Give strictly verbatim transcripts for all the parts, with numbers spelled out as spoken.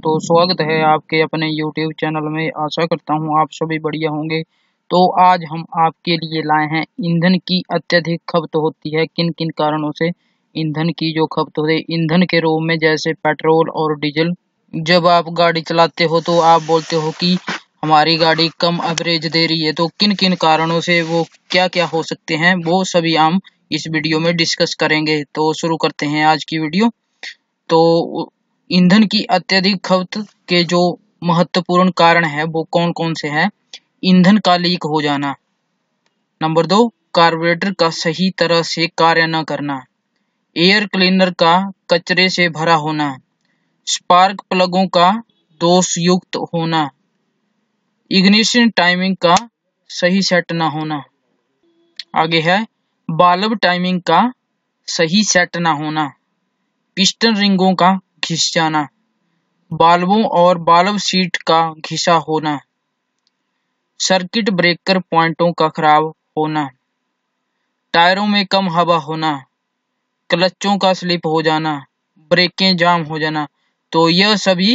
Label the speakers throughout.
Speaker 1: तो स्वागत है आपके अपने यूट्यूब चैनल में। आशा करता हूँ आप सभी बढ़िया होंगे। तो आज हम आपके लिए लाए हैं ईंधन की अत्यधिक खपत होती है किन किन कारणों से ईंधन की जो खपत होती है ईंधन के रूप में, जैसे पेट्रोल और डीजल। जब आप गाड़ी चलाते हो तो आप बोलते हो कि हमारी गाड़ी कम एवरेज दे रही है, तो किन किन कारणों से वो क्या क्या हो सकते हैं वो सभी हम इस वीडियो में डिस्कस करेंगे। तो शुरू करते हैं आज की वीडियो। तो ईंधन की अत्यधिक खपत के जो महत्वपूर्ण कारण है वो कौन कौन से हैं। ईंधन का लीक हो जाना। नंबर दो, कार्बोरेटर का सही तरह से कार्य न करना। एयर क्लीनर का कचरे से भरा होना। स्पार्क प्लगों का दोष युक्त होना। इग्निशन टाइमिंग का सही सेट न होना। आगे है बाल्ब टाइमिंग का सही सेट न होना। पिस्टन रिंगों का घिस जाना। बाल्बों और बाल्ब सीट का घिसा होना। सर्किट ब्रेकर पॉइंटों का खराब होना। टायरों में कम हवा होना। क्लचों का स्लिप हो जाना। ब्रेकें जाम हो जाना। तो यह सभी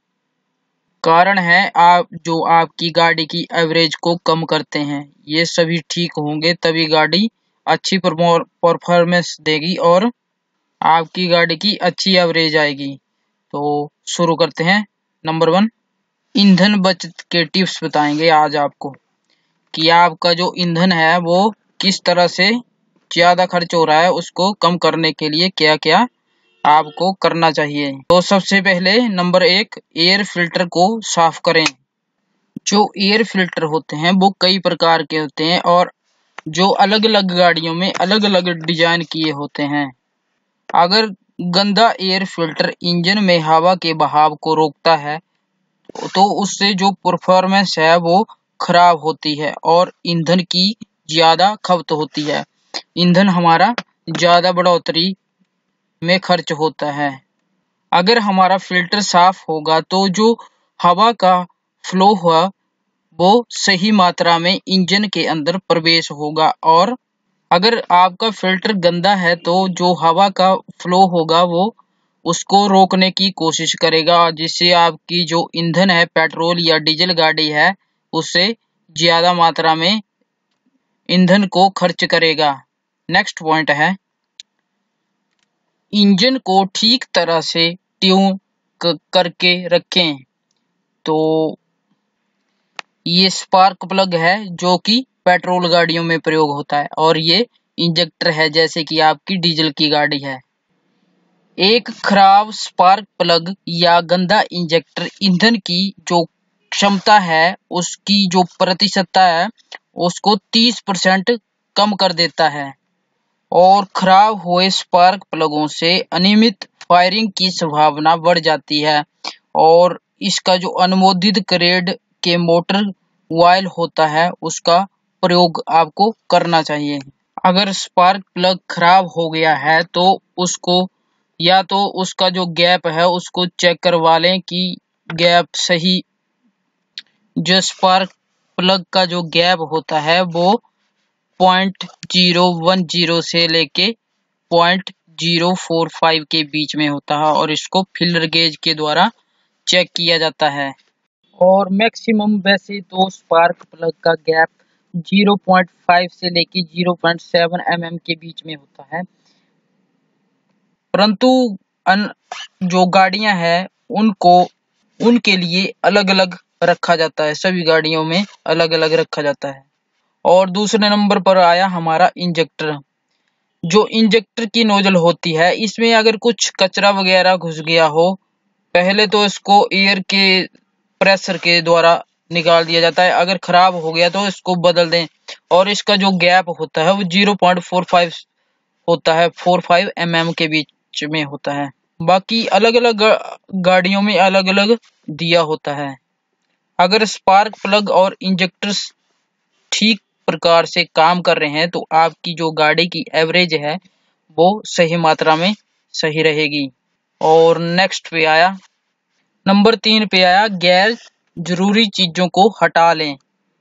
Speaker 1: कारण है आप जो आपकी गाड़ी की एवरेज को कम करते हैं। ये सभी ठीक होंगे तभी गाड़ी अच्छी परफॉर्मेंस देगी और आपकी गाड़ी की अच्छी एवरेज आएगी। तो शुरू करते हैं। नंबर वन, ईंधन बचत के टिप्स बताएंगे आज आपको कि आपका जो ईंधन है वो किस तरह से ज्यादा खर्च हो रहा है, उसको कम करने के लिए क्या क्या आपको करना चाहिए। तो सबसे पहले नंबर एक, एयर फिल्टर को साफ करें। जो एयर फिल्टर होते हैं वो कई प्रकार के होते हैं और जो अलग अलग गाड़ियों में अलग अलग डिजाइन किए होते हैं। अगर गंदा एयर फिल्टर इंजन में हवा के बहाव को रोकता है तो उससे जो परफॉर्मेंस है वो खराब होती है और ईंधन की ज्यादा खपत होती है। ईंधन हमारा ज्यादा बढ़ोतरी में खर्च होता है। अगर हमारा फिल्टर साफ होगा तो जो हवा का फ्लो हुआ वो सही मात्रा में इंजन के अंदर प्रवेश होगा, और अगर आपका फिल्टर गंदा है तो जो हवा का फ्लो होगा वो उसको रोकने की कोशिश करेगा, जिससे आपकी जो ईंधन है पेट्रोल या डीजल गाड़ी है उससे ज्यादा मात्रा में ईंधन को खर्च करेगा। नेक्स्ट पॉइंट है, इंजन को ठीक तरह से ट्यून करके रखें। तो ये स्पार्क प्लग है जो कि पेट्रोल गाड़ियों में प्रयोग होता है और ये इंजेक्टर है जैसे कि आपकी डीजल की गाड़ी है। एक खराब स्पार्क प्लग या गंदा इंजेक्टर ईंधन की जो क्षमता है उसकी जो प्रतिशतता है उसको तीस परसेंट कम कर देता है, और खराब हुए स्पार्क प्लगों से अनियमित फायरिंग की संभावना बढ़ जाती है। और इसका जो अनुमोदित ग्रेड के मोटर ऑयल होता है उसका प्रयोग आपको करना चाहिए। अगर स्पार्क प्लग खराब हो गया है तो उसको या तो उसका जो गैप है उसको चेक करवा लें कि गैप सही, जो स्पार्क प्लग का जो गैप होता है वो पॉइंट जीरो वन जीरो से लेके पॉइंट जीरो फोर फाइव के बीच में होता है और इसको फीलर गेज के द्वारा चेक किया जाता है। और मैक्सिमम वैसे तो स्पार्क प्लग का गैप जीरो पॉइंट फाइव से लेके zero point seven M M के बीच में होता है, परंतु अन जो गाड़ियां हैं उनको उनके लिए अलग अलग रखा जाता है। सभी गाड़ियों में अलग अलग रखा जाता है। और दूसरे नंबर पर आया हमारा इंजेक्टर। जो इंजेक्टर की नोजल होती है इसमें अगर कुछ कचरा वगैरह घुस गया हो, पहले तो इसको एयर के प्रेशर के द्वारा निकाल दिया जाता है। अगर खराब हो गया तो इसको बदल दें, और इसका जो गैप होता है वो जीरो पॉइंट फोर फाइव होता है, फोर फाइव एम एम के बीच में होता है। बाकी अलग अलग गाड़ियों में अलग अलग दिया होता है। अगर स्पार्क प्लग और इंजेक्टर्स ठीक प्रकार से काम कर रहे हैं तो आपकी जो गाड़ी की एवरेज है वो सही मात्रा में सही रहेगी। और नेक्स्ट पे आया, नंबर तीन पे आया, गैर जरूरी चीजों को हटा लें।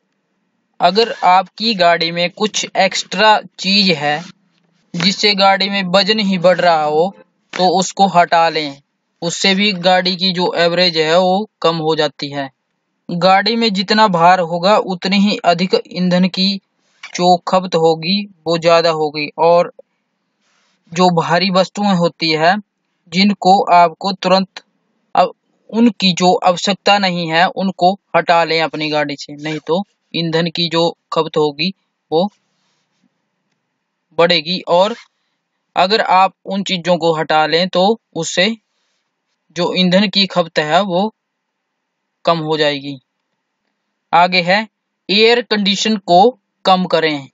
Speaker 1: अगर आपकी गाड़ी में कुछ एक्स्ट्रा चीज है जिससे गाड़ी में वजन ही बढ़ रहा हो तो उसको हटा लें। उससे भी गाड़ी की जो एवरेज है वो कम हो जाती है। गाड़ी में जितना भार होगा उतनी ही अधिक ईंधन की जो खपत होगी वो ज्यादा होगी, और जो भारी वस्तुएं होती है जिनको आपको तुरंत अब उनकी जो आवश्यकता नहीं है उनको हटा लें अपनी गाड़ी से, नहीं तो ईंधन की जो खपत होगी वो बढ़ेगी। और अगर आप उन चीजों को हटा लें तो उससे जो ईंधन की खपत है वो कम हो जाएगी। आगे है एयर कंडीशन को कम करें।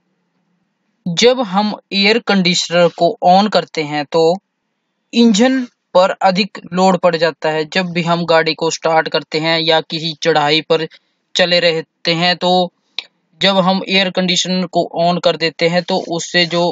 Speaker 1: जब हम एयर कंडीशनर को ऑन करते हैं तो इंजन पर अधिक लोड पड़ जाता है। जब भी हम गाड़ी को स्टार्ट करते हैं या किसी चढ़ाई पर चले रहते हैं तो जब हम एयर कंडीशनर को ऑन कर देते हैं तो उससे जो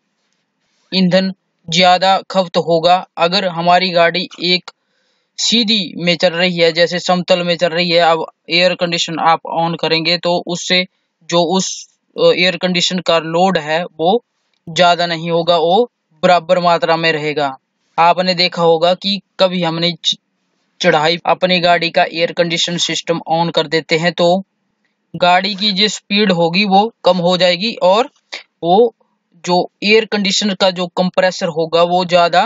Speaker 1: ईंधन ज्यादा खपत होगा। अगर हमारी गाड़ी एक सीधी में चल रही है, जैसे समतल में चल रही है, अब एयर कंडीशन आप ऑन करेंगे तो उससे जो उस एयर कंडीशन का लोड है वो ज्यादा नहीं होगा, वो बराबर मात्रा में रहेगा। आपने देखा होगा कि कभी हमने चढ़ाई अपनी गाड़ी का एयर कंडीशन सिस्टम ऑन कर देते हैं तो गाड़ी की जो स्पीड होगी वो कम हो जाएगी, और वो जो एयर कंडीशनर का जो कंप्रेसर होगा वो ज्यादा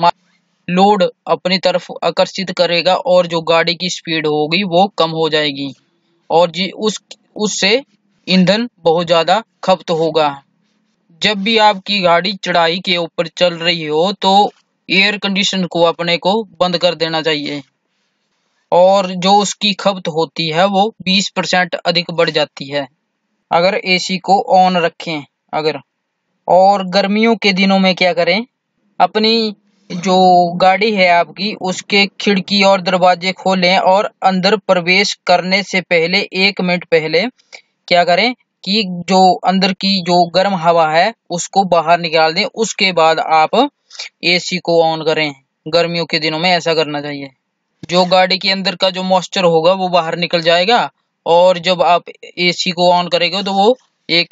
Speaker 1: लोड अपनी तरफ आकर्षित करेगा और जो गाड़ी की स्पीड होगी वो कम हो जाएगी, और जी उस उससे ईंधन बहुत ज्यादा खपत होगा। जब भी आपकी गाड़ी चढ़ाई के ऊपर चल रही हो तो एयर कंडीशन को अपने को बंद कर देना चाहिए, और जो उसकी खपत होती है वो बीस परसेंट अधिक बढ़ जाती है अगर एसी को ऑन रखें। अगर और गर्मियों के दिनों में क्या करें, अपनी जो गाड़ी है आपकी उसके खिड़की और दरवाजे खोलें और अंदर प्रवेश करने से पहले एक मिनट पहले क्या करें कि जो अंदर की जो गर्म हवा है उसको बाहर निकाल दें। उसके बाद आप एसी को ऑन करें। गर्मियों के दिनों में ऐसा करना चाहिए। जो गाड़ी के अंदर का जो मॉइस्चर होगा वो बाहर निकल जाएगा, और जब आप एसी को ऑन करेंगे तो वो एक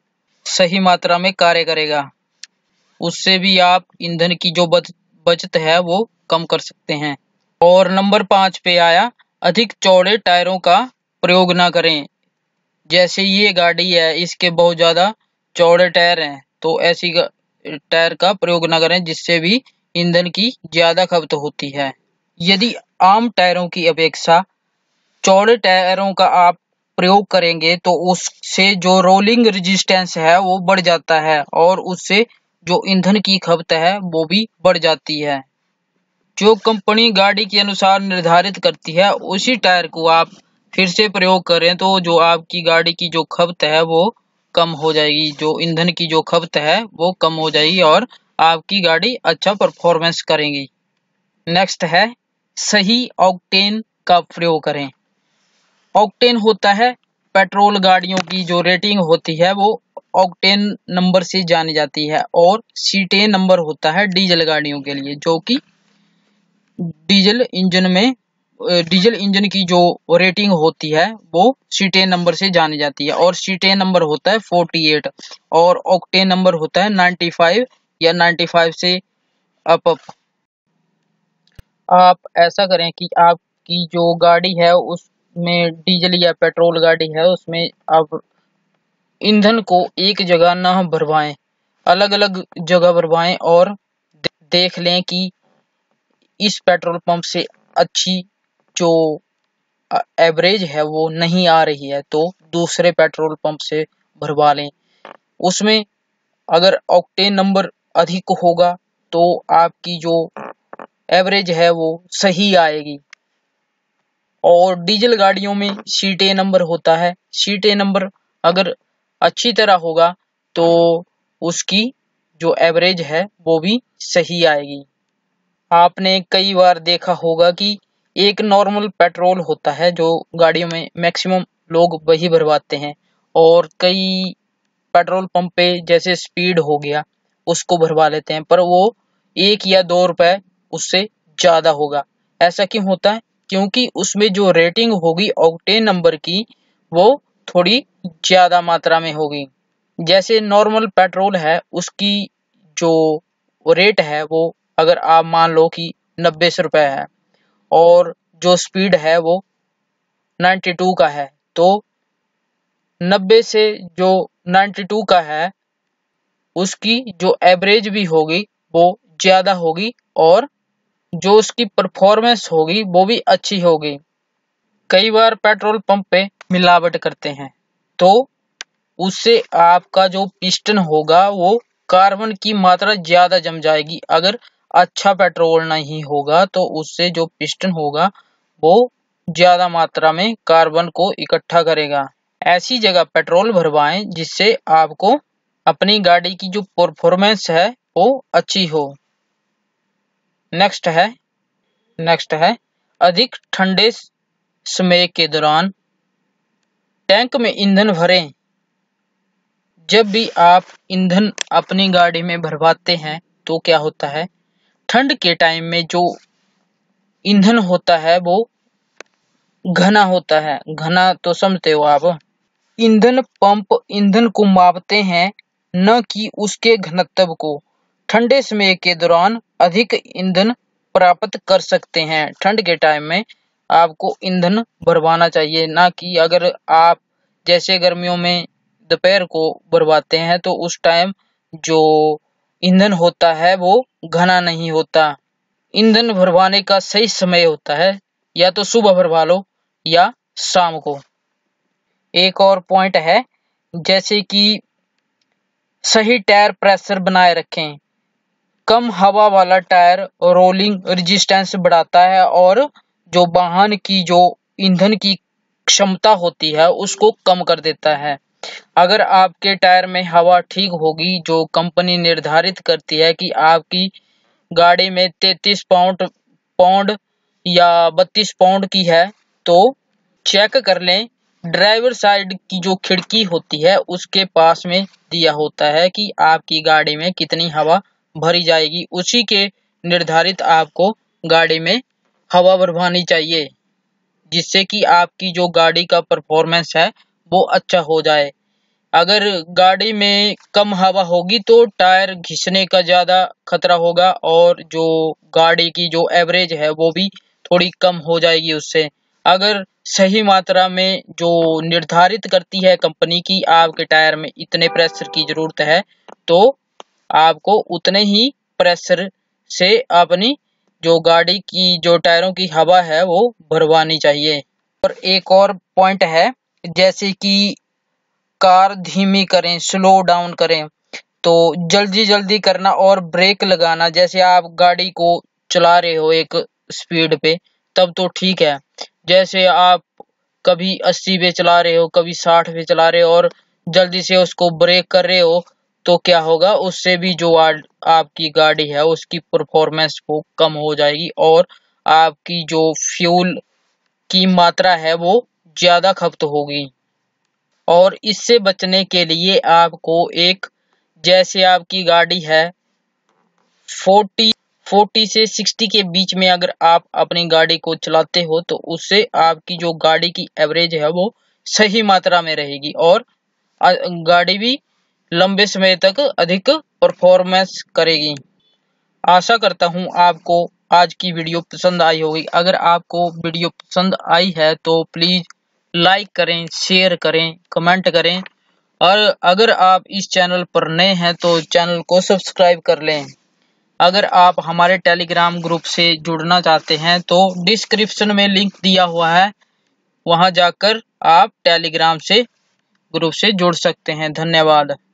Speaker 1: सही मात्रा में कार्य करेगा। उससे भी आप ईंधन की जो बचत है वो कम कर सकते हैं। और नंबर पांच पे आया, अधिक चौड़े टायरों का प्रयोग ना करें। जैसे ये गाड़ी है इसके बहुत ज्यादा चौड़े टायर हैं, तो ऐसी टायर का प्रयोग ना करें जिससे भी ईंधन की ज्यादा खपत होती है। यदि आम टायरों की अपेक्षा चौड़े टायरों का आप प्रयोग करेंगे तो उससे जो रोलिंग रेजिस्टेंस है वो बढ़ जाता है, और उससे जो ईंधन की खपत है वो भी बढ़ जाती है। जो कंपनी गाड़ी के अनुसार निर्धारित करती है उसी टायर को आप फिर से प्रयोग करें तो जो आपकी गाड़ी की जो खपत है वो कम हो जाएगी, जो ईंधन की जो खपत है वो कम हो जाएगी और आपकी गाड़ी अच्छा परफॉर्मेंस करेगी। नेक्स्ट है, सही ऑक्टेन का प्रयोग करें। ऑक्टेन होता है पेट्रोल गाड़ियों की जो रेटिंग होती है वो ऑक्टेन नंबर से जानी जाती है, और सीटेन नंबर होता है डीजल गाड़ियों के लिए, जो कि डीजल इंजन में डीजल इंजन की जो रेटिंग होती है वो सीटेन नंबर से जानी जाती है। और सीटेन नंबर होता है अड़तालीस और ऑक्टेन नंबर होता है पचानवे या पचानवे से अप अप। आप ऐसा करें कि आपकी जो गाड़ी है उसमें दीजल या पेट्रोल गाड़ी है उसमें आप ईंधन को एक जगह ना भरवाएं, अलग अलग जगह भरवाएं, और देख लें कि इस पेट्रोल पंप से अच्छी जो एवरेज है वो नहीं आ रही है तो दूसरे पेट्रोल पंप से भरवा लें। उसमें अगर ऑक्टेन नंबर अधिक होगा तो आपकी जो एवरेज है वो सही आएगी। और डीजल गाड़ियों में सीटेन नंबर होता है, सीटेन नंबर अगर अच्छी तरह होगा तो उसकी जो एवरेज है वो भी सही आएगी। आपने कई बार देखा होगा कि एक नॉर्मल पेट्रोल होता है जो गाड़ियों में मैक्सिमम लोग वही भरवाते हैं, और कई पेट्रोल पंप पे जैसे स्पीड हो गया उसको भरवा लेते हैं, पर वो एक या दो रुपए उससे ज्यादा होगा। ऐसा क्यों होता है? क्योंकि उसमें जो रेटिंग होगी ऑक्टेन नंबर की वो थोड़ी ज्यादा मात्रा में होगी। जैसे नॉर्मल पेट्रोल है उसकी जो रेट है वो अगर आप मान लो कि नब्बे सौ रुपये है और जो स्पीड है वो नाइन्टी टू का है। तो नब्बे से जो नाइन्टी टू का है उसकी जो एवरेज भी होगी वो ज़्यादा होगी और जो उसकी परफॉर्मेंस होगी वो भी अच्छी होगी। कई बार पेट्रोल पंप पे मिलावट करते हैं तो उससे आपका जो पिस्टन होगा वो कार्बन की मात्रा ज़्यादा जम जाएगी। अगर अच्छा पेट्रोल नहीं होगा तो उससे जो पिस्टन होगा वो ज़्यादा मात्रा में कार्बन को इकट्ठा करेगा। ऐसी जगह पेट्रोल भरवाएं जिससे आपको अपनी गाड़ी की जो परफॉर्मेंस है वो अच्छी हो। नेक्स्ट है नेक्स्ट है अधिक ठंडे समय के दौरान टैंक में ईंधन भरें। जब भी आप ईंधन अपनी गाड़ी में भरवाते हैं तो क्या होता है, ठंड के टाइम में जो ईंधन होता है वो घना होता है। घना तो समझते हो आप। ईंधन पंप ईंधन को मापते हैं न कि उसके घनत्व को। ठंडे समय के दौरान अधिक ईंधन प्राप्त कर सकते हैं। ठंड के टाइम में आपको ईंधन भरवाना चाहिए, ना कि अगर आप जैसे गर्मियों में दोपहर को भरवाते हैं तो उस टाइम जो ईंधन होता है वो घना नहीं होता। ईंधन भरवाने का सही समय होता है या तो सुबह भरवा लो या शाम को। एक और पॉइंट है जैसे कि सही टायर प्रेशर बनाए रखें। कम हवा वाला टायर रोलिंग रेजिस्टेंस बढ़ाता है और जो वाहन की जो ईंधन की क्षमता होती है उसको कम कर देता है। अगर आपके टायर में हवा ठीक होगी, जो कंपनी निर्धारित करती है कि आपकी गाड़ी में तैंतीस पाउंड पाउंड या बत्तीस पाउंड की है, तो चेक कर लें। ड्राइवर साइड की जो खिड़की होती है उसके पास में दिया होता है कि आपकी गाड़ी में कितनी हवा भरी जाएगी। उसी के निर्धारित आपको गाड़ी में हवा भरवानी चाहिए जिससे कि आपकी जो गाड़ी का परफॉर्मेंस है वो अच्छा हो जाए। अगर गाड़ी में कम हवा होगी तो टायर घिसने का ज़्यादा खतरा होगा और जो गाड़ी की जो एवरेज है वो भी थोड़ी कम हो जाएगी उससे। अगर सही मात्रा में जो निर्धारित करती है कंपनी की आपके टायर में इतने प्रेशर की ज़रूरत है तो आपको उतने ही प्रेशर से अपनी जो गाड़ी की जो टायरों की हवा है वो भरवानी चाहिए। और एक और पॉइंट है जैसे कि कार धीमी करें, स्लो डाउन करें। तो जल्दी जल्दी करना और ब्रेक लगाना, जैसे आप गाड़ी को चला रहे हो एक स्पीड पे तब तो ठीक है। जैसे आप कभी अस्सी पे चला रहे हो, कभी साठ पे चला रहे हो और जल्दी से उसको ब्रेक कर रहे हो तो क्या होगा, उससे भी जो आपकी गाड़ी है उसकी परफॉर्मेंस वो कम हो जाएगी और आपकी जो फ्यूल की मात्रा है वो ज़्यादा खपत होगी। और इससे बचने के लिए आपको एक, जैसे आपकी गाड़ी है चालीस चालीस से साठ के बीच में अगर आप अपनी गाड़ी को चलाते हो तो उससे आपकी जो गाड़ी की एवरेज है वो सही मात्रा में रहेगी और गाड़ी भी लंबे समय तक अधिक परफॉर्मेंस करेगी। आशा करता हूँ आपको आज की वीडियो पसंद आई होगी। अगर आपको वीडियो पसंद आई है तो प्लीज़ लाइक करें, शेयर करें, कमेंट करें और अगर आप इस चैनल पर नए हैं तो चैनल को सब्सक्राइब कर लें। अगर आप हमारे टेलीग्राम ग्रुप से जुड़ना चाहते हैं तो डिस्क्रिप्शन में लिंक दिया हुआ है, वहां जाकर आप टेलीग्राम से ग्रुप से जुड़ सकते हैं। धन्यवाद।